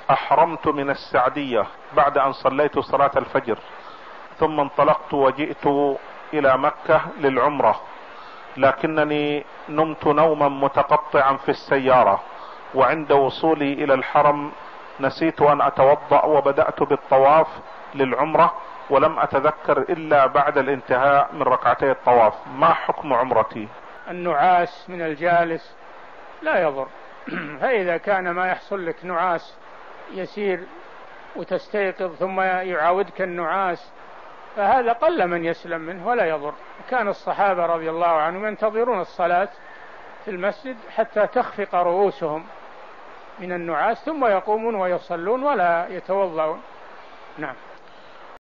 أحرمت من السعدية بعد أن صليت صلاة الفجر، ثم انطلقت وجئت إلى مكة للعمرة، لكنني نمت نوما متقطعا في السيارة، وعند وصولي إلى الحرم نسيت أن أتوضأ وبدأت بالطواف للعمرة، ولم أتذكر إلا بعد الانتهاء من ركعتي الطواف. ما حكم عمرتي؟ النعاس من الجالس لا يضر. فإذا كان ما يحصل لك نعاس يسير وتستيقظ ثم يعاودك النعاس فهذا قل من يسلم منه ولا يضر. كان الصحابة رضي الله عنهم ينتظرون الصلاة في المسجد حتى تخفق رؤوسهم من النعاس ثم يقومون ويصلون ولا يتوضؤون. نعم.